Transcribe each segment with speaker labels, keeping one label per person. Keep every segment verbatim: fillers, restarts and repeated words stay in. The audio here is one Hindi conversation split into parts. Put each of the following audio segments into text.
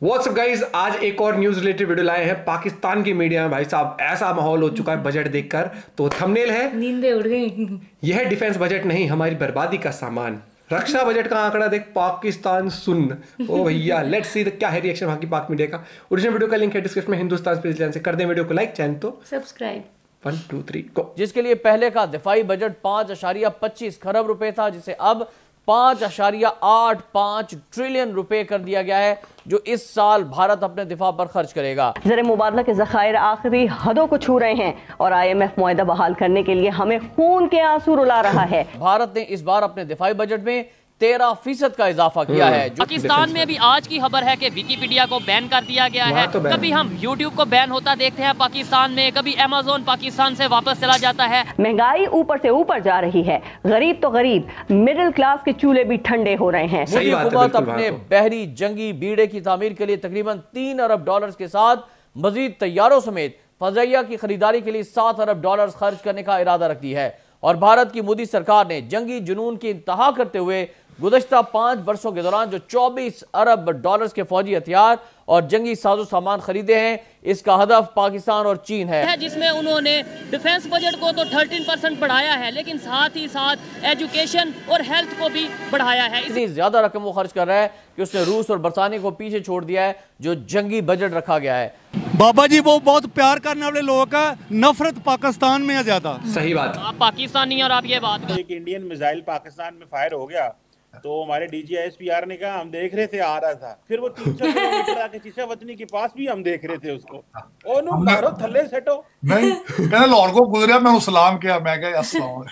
Speaker 1: व्हाट्सअप गाइस, आज एक और न्यूज रिलेटेड वीडियो लाए हैं। पाकिस्तान की मीडिया में भाई साहब ऐसा माहौल हो चुका है बजट देखकर, तो थंबनेल है
Speaker 2: नींदें उड़ गई।
Speaker 1: यह डिफेंस बजट नहीं, हमारी बर्बादी का सामान। रक्षा बजट का आंकड़ा देख पाकिस्तान सुन। ओ भैया, लेट्स सी क्या है रिएक्शन वहां की पाक मीडिया का। ओरिजिनल वीडियो का लिंक है डिस्क्रिप्शन में, हिंदुस्तान स्पेशल चैनल से। कर दें वीडियो को लाइक, चैनल तो
Speaker 2: subscribe.
Speaker 1: One two three go.
Speaker 3: जिसके लिए पहले का दिफाई बजट पांच अशारिया पच्चीस खरब रुपए था, जिसे अब पांच अशारिया आठ पांच ट्रिलियन रुपए कर दिया गया है, जो इस साल भारत अपने दिफा पर खर्च करेगा।
Speaker 4: ज़र मुबादला के ज़खायर आखिरी हदों को छू रहे हैं और आई एम एफ मुआहदा बहाल करने के लिए हमें खून के आंसू रुला रहा है।
Speaker 3: भारत ने इस बार अपने दिफाई बजट में तेरह फीसद का इजाफा किया है।
Speaker 5: पाकिस्तान में भी आज की खबर है कि विकिपीडिया को बैन कर दिया गया है। तो कभी हम यूट्यूब को बैन होता देखते हैं पाकिस्तान में, कभी अमेज़न पाकिस्तान से वापस चला जाता है।
Speaker 4: महंगाई ऊपर से ऊपर जा रही है, गरीब तो गरीब, मिडिल क्लास के चूल्हे भी ठंडे हो रहे हैं।
Speaker 3: मोदी हुकूमत अपने बहरी जंगी बीड़े की तामीर के लिए तकरीबन तीन अरब डॉलर के साथ मजीद तैयारों समेत फजाइया की खरीदारी के लिए सात अरब डॉलर खर्च करने का इरादा रखती है। और भारत की मोदी सरकार ने जंगी जुनून की इंतहा करते हुए गुज़श्ता पांच वर्षों के दौरान जो चौबीस अरब डॉलर्स के फौजी हथियार और जंगी साजो सामान खरीदे हैं, इसका हदफ पाकिस्तान और चीन है,
Speaker 5: जिसमें उन्होंने डिफेंस बजट को तो तेरह परसेंट बढ़ाया है, लेकिन साथ ही साथ एजुकेशन और हेल्थ को भी बढ़ाया है।
Speaker 3: इतनी ज्यादा रकम वो खर्च कर रहा है कि उसने रूस और बरतानिया को पीछे छोड़ दिया है, जो जंगी बजट रखा गया है।
Speaker 6: बाबा जी वो बहुत प्यार करने वाले लोग का, नफरत पाकिस्तान में है ज्यादा।
Speaker 1: सही बात।
Speaker 5: आप पाकिस्तानी और आप ये बात,
Speaker 7: एक इंडियन मिसाइल पाकिस्तान में फायर हो गया तो हमारे डीजी एस पी आर ने कहा हम देख रहे थे आ रहा था, फिर वो तीन सौ किलोमीटर आके चीशा वतनी के पास भी हम देख रहे थे उसको। ओ नो मारो थल्ले सेटो
Speaker 8: नहीं, कहने लाहौर को गुजरिया, मैं सलाम किया, मैं कहा अस्सलाम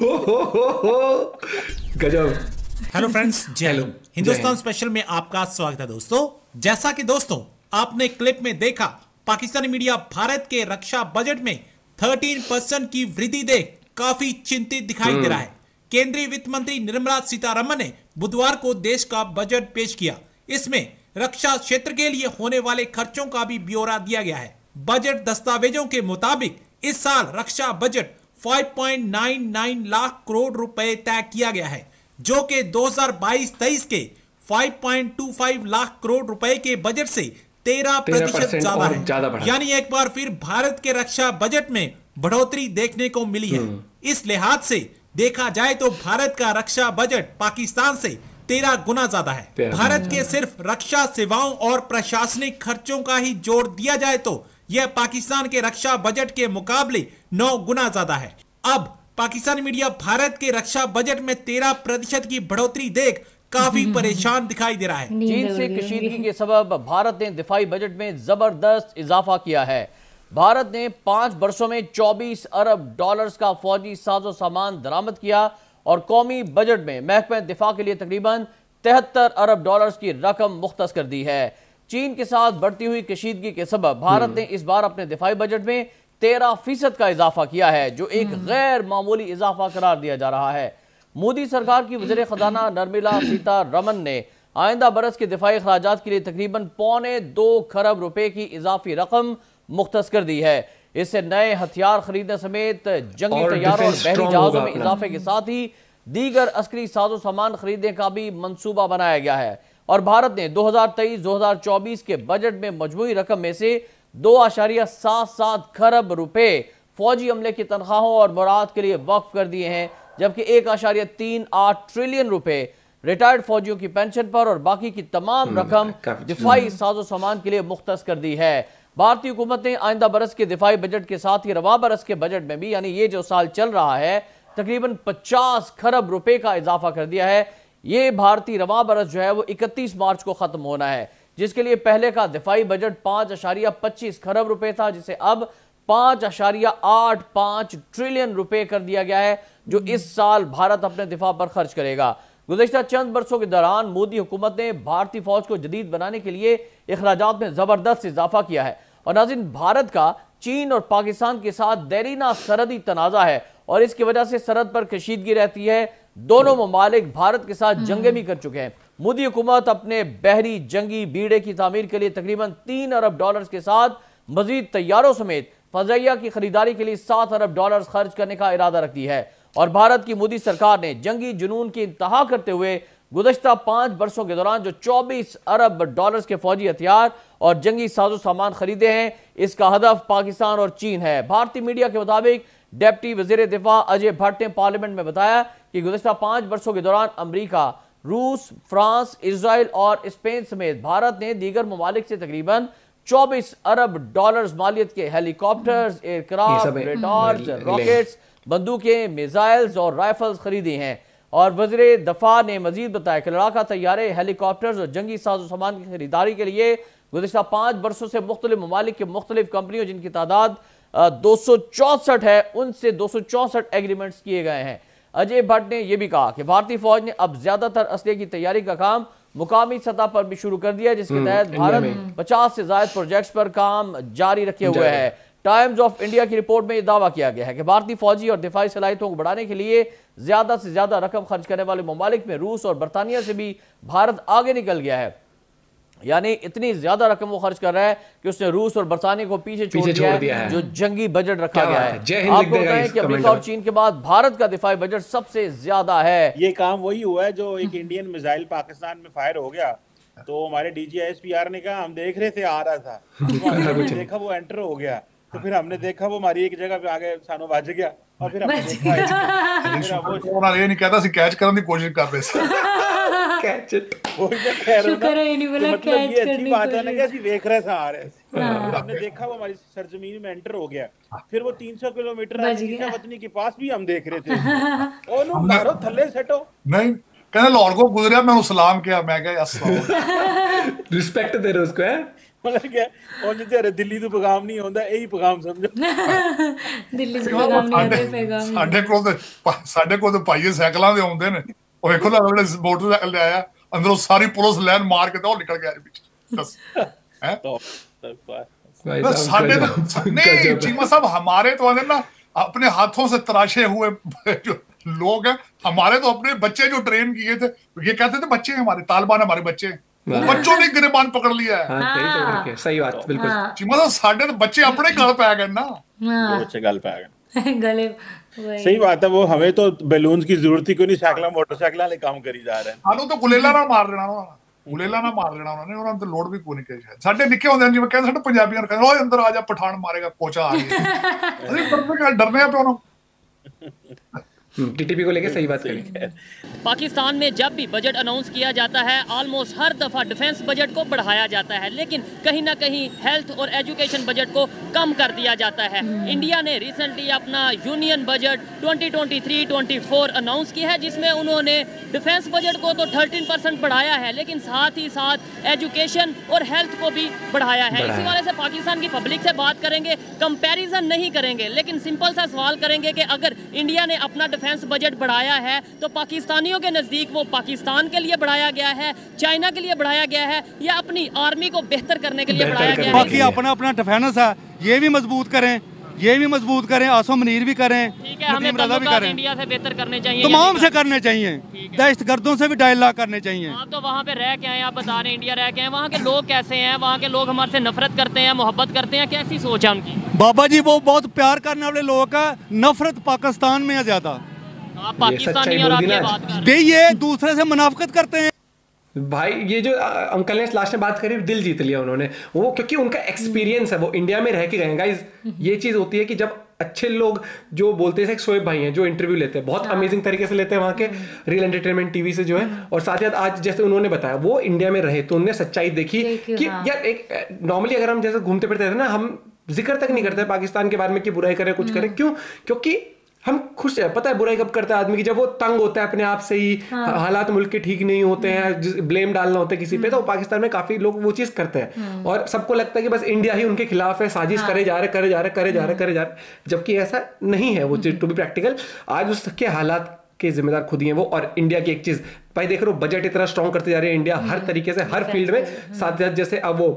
Speaker 1: गजब।
Speaker 9: हेलो फ्रेंड्स, जय हिंद। हिंदुस्तान स्पेशल में आपका स्वागत है दोस्तों। जैसा कि दोस्तों आपने क्लिप में देखा, पाकिस्तानी मीडिया भारत के रक्षा बजट में तेरह परसेंट की वृद्धि देख काफी चिंतित दिखाई दे रहा है। केंद्रीय वित्त मंत्री निर्मला सीतारमण ने बुधवार को देश का बजट पेश किया। इसमें रक्षा क्षेत्र के लिए होने वाले खर्चों का भी ब्यौरा दिया गया है। बजट दस्तावेजों के मुताबिक इस साल रक्षा बजट पाँच पॉइंट नौ नौ लाख करोड़ रुपए तय किया गया है, जो कि दो हज़ार बाईस तेईस के पाँच पॉइंट दो पाँच लाख करोड़ रुपए के बजट से तेरह प्रतिशत ज्यादा है। यानी एक बार फिर भारत के रक्षा बजट में बढ़ोतरी देखने को मिली है। इस लिहाज से देखा जाए तो भारत का रक्षा बजट पाकिस्तान से तेरह गुना ज्यादा है। भारत के सिर्फ रक्षा सेवाओं और प्रशासनिक खर्चों का ही जोड़ दिया जाए तो यह पाकिस्तान के रक्षा बजट के मुकाबले नौ गुना ज्यादा है। अब पाकिस्तानी मीडिया भारत के रक्षा बजट में तेरह प्रतिशत की बढ़ोतरी देख काफी परेशान दिखाई दे रहा है।
Speaker 3: चीन से कशीदगी के सबब भारत ने दिफाई बजट में जबरदस्त इजाफा किया है। भारत ने पांच वर्षों में चौबीस अरब डॉलर्स का फौजी साजो सामान दरामद किया और कौमी बजट में महकमे दिफा के लिए तकरीबन तिहत्तर अरब डॉलर्स की रकम मुख्तस कर दी है। चीन के साथ बढ़ती हुई कशीदगी के सबब भारत ने इस बार अपने दिफाई बजट में तेरह फीसद का इजाफा किया है, जो एक गैर मामूली इजाफा करार दिया जा रहा है। मोदी सरकार की वज़ीर खजाना निर्मला सीतारमण ने आइंदा बरस के दिफाई अखराजात के लिए तकरीबन पौने दो खरब रुपए की इजाफी रकम मुख्तस कर दी है। इससे नए हथियार खरीदने समेत जंगी तैयारों और बहरी जहाजों में इजाफे के साथ ही दीगर अस्करी साजो सामान खरीदने का भी मंसूबा बनाया गया है। और भारत ने दो हजार तेईस दो हजार चौबीस के बजट में मजमूई रकम में से दो आशारिया सात सात खरब रुपए फौजी अमले की तनख्वाहों और मुराद के लिए वक्फ कर दिए हैं, जबकि एक आशारिया तीन आठ ट्रिलियन रुपए रिटायर्ड फौजियों की पेंशन पर और बाकी की तमाम रकम दिफाई साजो सामान के लिए मुख्तस कर दी है। भारतीय हुकूमत ने आइंदा बरस के दिफाई बजट के साथ ही रवा बरस के बजट में भी, यानी ये जो साल चल रहा है, तकरीबन पचास खरब रुपए का इजाफा कर दिया है। ये भारतीय रवा बरस जो है वो इकतीस मार्च को खत्म होना है, जिसके लिए पहले का दिफाई बजट पांच अशारिया पच्चीस खरब रुपए था, जिसे अब पांच अशारिया आठ पांच ट्रिलियन रुपए कर दिया गया है, जो इस साल भारत अपने दिफा पर खर्च करेगा। गुज़श्ता चंद बरसों के दौरान मोदी हुकूमत ने भारतीय फौज को जदीद बनाने के लिए अखराजात में जबरदस्त इजाफा किया है। और नाज़रीन, भारत का चीन और पाकिस्तान के साथ देरीना सरहदी तनाज़ा है और इसकी वजह से सरहद पर कशीदगी रहती है। दोनों ममालिक भारत के साथ जंगे भी कर चुके हैं। मोदी हुकूमत अपने बहरी जंगी बीड़े की तामीर के लिए तकरीबन तीन अरब डॉलर के साथ मजीद तैयारों समेत फजाइया की खरीदारी के लिए सात अरब डॉलर खर्च करने का इरादा रखती है। और भारत की मोदी सरकार ने जंगी जुनून की इंतहा करते हुए गुज़श्ता पांच वर्षों के दौरान जो चौबीस अरब डॉलर्स के फौजी हथियार और जंगी साजो सामान खरीदे हैं, इसका हदफ पाकिस्तान और चीन है। भारतीय मीडिया के मुताबिक डिप्टी वज़ीर दिफा अजय भट्ट ने पार्लियामेंट में बताया कि गुज़श्ता पांच वर्षों के दौरान अमरीका, रूस, फ्रांस, इसराइल और स्पेन समेत भारत ने दीगर ममालिक से तकरीबन चौबीस अरब डॉलर्स मालियत के हेलीकॉप्टर्स, एयरक्राफ्ट, रेडार्स, रॉकेट्स, बंदूकें, मिसाइल्स और राइफल्स खरीदी हैं। और वज़ीर दफा ने मजीद बताया कि लड़ाका तैयारे, हेलीकॉप्टर्स और जंगी साजो सामान की खरीदारी के लिए गुज़श्ता पाँच वर्षों से मुख्तलिफ ममालिक की मुख्तलिफ कंपनियों जिनकी तादाद दो सौ चौंसठ है, उनसे दो सौ चौंसठ एग्रीमेंट्स किए गए हैं। अजय भट्ट ने यह भी कहा कि भारतीय फौज ने अब ज्यादातर असले की तैयारी का काम मुकामी सतह पर भी शुरू कर दिया, जिसके तहत भारत पचास से ज्यादा प्रोजेक्ट्स पर काम जारी रखे हुए है। टाइम्स ऑफ इंडिया की रिपोर्ट में यह दावा किया गया है कि भारतीय फौजी और दिफाई सलाहियतों को बढ़ाने के लिए ज्यादा से ज्यादा रकम खर्च करने वाले ममालिक में रूस और बरतानिया से भी भारत आगे निकल गया है। यानी इतनी ज्यादा रकम वो खर्च कर रहा है कि उसने रूस और बरतानिया को पीछे छोड़, पीछे दिया, छोड़ दिया है, जो जंगी बजट रखा गया है। आपको बताएं कि अमेरिका और चीन के बाद भारत का दिफाई बजट सबसे ज्यादा है।
Speaker 7: ये काम वही हुआ है जो एक इंडियन मिसाइल पाकिस्तान में फायर हो गया, तो हमारे डीजीआईएसपीआर ने कहा हम देख रहे थे आ रहा था, तो देखा वो एंटर हो गया, तो फिर हमने देखा वो हमारी एक जगह पे आगे सानों बज गया और फिर हमने देखा
Speaker 8: ये नहीं कहता सी कैच करने की कोशिश कर रहे थे।
Speaker 7: कैच इट वो मैं कह रहा हूं ना, मतलब ये अच्छी बात है ना कि ਅਸੀਂ ਵੇਖ ਰਹੇ ਸਾਂ आ रहे थे, हमने देखा वो हमारी सरजमीन में एंटर हो गया, फिर वो तीन सौ किलोमीटर आगे वतनी के पास भी हम देख रहे थे। ओनू मारो थल्ले सटो नहीं कहने लाहौर को गुजरिया, मैं सलाम किया, मैं कहा अस्सलाम
Speaker 1: रिस्पेक्ट दे रहे उसको है,
Speaker 7: मतलब क्या और जे दिल्ली तो पैगाम नहीं होंदा, यही पैगाम समझो
Speaker 2: दिल्ली से पैगाम नहीं आते, पैगाम
Speaker 8: ਸਾਡੇ ਕੋਲ ਤੇ ਸਾਡੇ ਕੋਲ ਤੇ ਭਾਈਏ ਸਾਈਕਲਾਂ ਦੇ ਆਉਂਦੇ ਨੇ, ਉਹ ਵੇਖੋ ਨਾ ਜਿਹੜੇ ਮੋਟਰਸਾਈਕਲ ਲੈ ਆਇਆ ਅੰਦਰੋਂ ਸਾਰੀ ਪੁਲਿਸ ਲਾਈਨ ਮਾਰ ਕੇ ਤਾਂ ਉਹ ਨਿਕਲ ਗਿਆ ਪਿੱਛੇ। ਦੱਸ ਹੈ साढ़े नहीं चीमा साहब, हमारे तो ना अपने हाथों से तराशे हुए जो लोग हैं, हमारे तो अपने बच्चे जो ट्रेन किए थे, ये कहते थे बच्चे हैं हमारे, तालिबान हमारे बच्चे हैं, बच्चों ने गिरबान पकड़ लिया है।
Speaker 1: हाँ, सही बात बिल्कुल।
Speaker 8: चीमा साहब साढ़े तो बच्चे अपने गल पे आ गए ना,
Speaker 7: बच्चे गल पे आ गए
Speaker 2: गले।
Speaker 7: सही बात है, वो हमें तो बैलून्स की जरूरत ही कोई नहीं, साइकिल मोटरसाइकिल वाले काम करी जा रहे हैं।
Speaker 8: ਸਾਨੂੰ ਤਾਂ ਗੁਲੇਲਾ ਨਾਲ ਮਾਰ ਦੇਣਾ ਉਹਨਾਂ ਗੁਲੇਲਾ ਨਾਲ ਮਾਰ ਦੇਣਾ ਉਹਨਾਂ ਨੇ, ਉਹਨਾਂ ਨੂੰ ਤਾਂ ਲੋੜ ਵੀ ਕੋਈ ਨਹੀਂ ਕਹੀ ਸ਼ਾਇਦ। ਸਾਡੇ ਨਿੱਕੇ ਹੁੰਦੇ ਜਿਵੇਂ ਕਹਿੰਦੇ ਸਾਡੇ ਪੰਜਾਬੀਆਂ ਨੂੰ ਕਹਿੰਦੇ ਓਏ ਅੰਦਰ ਆ ਜਾ ਪਠਾਨ ਮਾਰੇਗਾ ਪੋਚਾ ਆ ਗਿਆ, ਅਸੀਂ ਡਰਦੇ ਡਰਨੇ ਆ ਪਿਓ ਨੂੰ।
Speaker 1: टीटीपी को लेके सही बात करें।
Speaker 5: पाकिस्तान में जब भी बजट अनाउंस किया जाता है ऑलमोस्ट हर दफ़ा डिफेंस बजट को बढ़ाया जाता है, लेकिन कहीं ना कहीं हेल्थ और एजुकेशन बजट को कम कर दिया जाता है। इंडिया ने रिसेंटली अपना union budget twenty twenty three twenty four announce किया है, जिसमें उन्होंने डिफेंस बजट को तो थर्टीन परसेंट बढ़ाया है, लेकिन साथ ही साथ एजुकेशन और हेल्थ को भी बढ़ाया है। इसी वाले से पाकिस्तान की पब्लिक से बात करेंगे, कंपैरिजन नहीं करेंगे, लेकिन सिंपल सा सवाल करेंगे कि अगर इंडिया ने अपना डिफेंस बजट बढ़ाया है तो पाकिस्तानियों के नजदीक वो पाकिस्तान के लिए बढ़ाया गया है, चाइना के लिए बढ़ाया गया है, या अपनी आर्मी को बेहतर करने के लिए बढ़ाया गया है?
Speaker 6: बाकी अपना अपना डिफेंस है, ये भी मजबूत करें, ये भी मजबूत करें, आसो मनीर भी करें,
Speaker 5: ठीक है, हमें ताल्लुकात इंडिया से बेहतर करने चाहिए,
Speaker 6: तमाम से करने चाहिए, दहशतगर्दों से भी डायलॉग करने चाहिए।
Speaker 5: आप तो वहाँ पे रह के आए, आप बता रहे हैं इंडिया रह के आए, वहाँ के लोग कैसे हैं? वहाँ के लोग हमारे से नफरत करते हैं, मोहब्बत करते हैं, कैसी सोच है उनकी?
Speaker 6: बाबा जी वो बहुत प्यार करने वाले लोग का, नफरत पाकिस्तान में है ज्यादा।
Speaker 5: आप पाकिस्तानी और आप ये बात कर
Speaker 6: रहे हैं, ये दूसरे से मुनाफिकत करते हैं।
Speaker 1: भाई ये जो अंकल ने लास्ट में बात करी, दिल जीत लिया उन्होंने, वो क्योंकि उनका एक्सपीरियंस है, वो इंडिया में रह के गए हैं। गाइस ये चीज होती है कि जब अच्छे लोग जो बोलते हैं, शोएब भाई हैं जो इंटरव्यू लेते हैं, बहुत अमेजिंग तरीके से लेते हैं वहाँ के रियल एंटरटेनमेंट टीवी से जो है, और साथ ही साथ आज जैसे उन्होंने बताया वो इंडिया में रहे तो उन्होंने सच्चाई देखी कि यार एक नॉर्मली अगर हम जैसे घूमते फिरते थे ना, हम जिक्र तक नहीं करते पाकिस्तान के बारे में कि बुराई करें कुछ करें, क्यों? क्योंकि हम खुश है, पता है बुराई कब करता है आदमी की, जब वो तंग होता है अपने आप से ही, हाँ। हालात मुल्क के ठीक नहीं होते हैं, ब्लेम डालना होता है किसी पे, तो पाकिस्तान में काफी लोग वो चीज करते हैं और सबको लगता है कि बस इंडिया ही उनके खिलाफ है, साजिश हाँ। करे जा रहे करे जा रहे करे जा रहे करे जा रहे, जबकि ऐसा नहीं है। वो टू बी प्रैक्टिकल, आज उसके हालात के जिम्मेदार खुद ही हैं वो। और इंडिया की एक चीज भाई देख रहे हो, बजट इतना स्ट्रॉन्ग करते जा रहे हैं इंडिया हर तरीके से, हर फील्ड में। साथ साथ जैसे अब वो,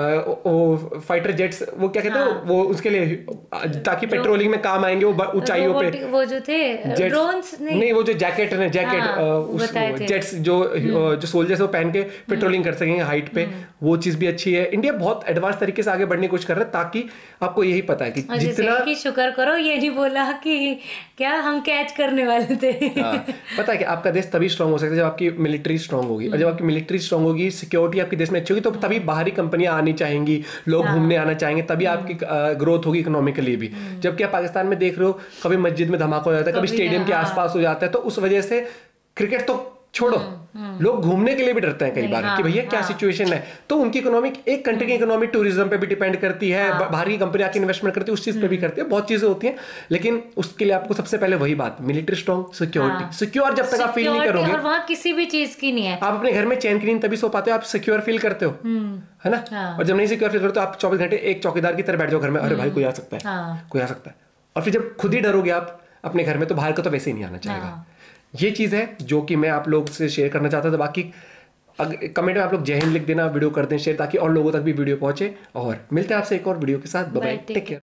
Speaker 1: वो फाइटर जेट्स, वो क्या कहते हैं, वो उसके लिए ताकि पेट्रोलिंग में काम आएंगे, वो ऊंचाइयों पे
Speaker 2: वो जो थे ड्रोन्स नहीं,
Speaker 1: नहीं वो जो जैकेट है जैकेट जेट्स जो जो सोल्जर्स वो पहन के पेट्रोलिंग कर सकेंगे हाइट पे, वो चीज भी अच्छी है। इंडिया बहुत एडवांस तरीके से आगे बढ़ने की कोशिश कर रहा है, ताकि आपको यही पता है कि जितना
Speaker 2: कि शुक्र करो ये नहीं बोला कि क्या हम कैच करने वाले थे।
Speaker 1: पता है कि आपका देश तभी स्ट्रांग हो सकता है जब आपकी मिलिट्री स्ट्रांग होगी, और जब आपकी मिलिट्री स्ट्रांग होगी, सिक्योरिटी आपके देश में अच्छी होगी, तो तभी बाहरी कंपनियां आनी चाहेंगी, लोग घूमने आना चाहेंगे, तभी आपकी ग्रोथ होगी इकोनॉमिकली भी। जबकि आप पाकिस्तान में देख रहे हो, कभी मस्जिद में धमाका हो जाता है, कभी स्टेडियम के आसपास हो जाता है, तो उस वजह से क्रिकेट तो छोड़ो, लोग घूमने के लिए भी डरते हैं कई बार कि भैया क्या सिचुएशन है। तो उनकी इकोनॉमिक, एक कंट्री की इकोनॉमिक टूरिज्म पे भी डिपेंड करती है, बाहर की कंपनी आके इन्वेस्टमेंट करती है, उस चीज पे भी करती है, बहुत चीजें होती हैं। लेकिन उसके लिए आपको सबसे पहले वही बात, मिलिट्री स्ट्रांग, सिक्योरिटी। सिक्योर जब तक आप फील नहीं करोगे,
Speaker 2: और वहाँ किसी भी चीज की नहीं है,
Speaker 1: आप अपने घर में चैन की नींद तभी सो पाते हो, आप सिक्योर फील करते हो, है ना। और जब नहीं सिक्योर फील करते हो, आप चौबीस घंटे एक चौकीदार की तरह बैठ जाओ घर में, अरे भाई कोई आ सकता है, कोई आ सकता है। और फिर जब खुद ही डरोगे आप अपने घर में, तो बाहर का तो वैसे ही नहीं आना चाहेगा। ये चीज़ है जो कि मैं आप लोग से शेयर करना चाहता था। बाकी कमेंट में आप लोग जय हिंद लिख देना, वीडियो कर दें शेयर, ताकि और लोगों तक भी वीडियो पहुंचे। और मिलते हैं आपसे एक और वीडियो के साथ। Bye bye, take care.